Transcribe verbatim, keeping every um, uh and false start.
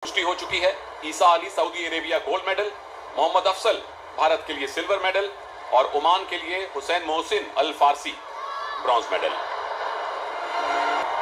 पुष्टि हो चुकी है। Isa Ali Saudi Arabia gold medal, Mohammad Afsal Bharat के लिए सिल्वर मेडल और ओमान के लिए Hussain Mohsin Al Farsi bronze medal.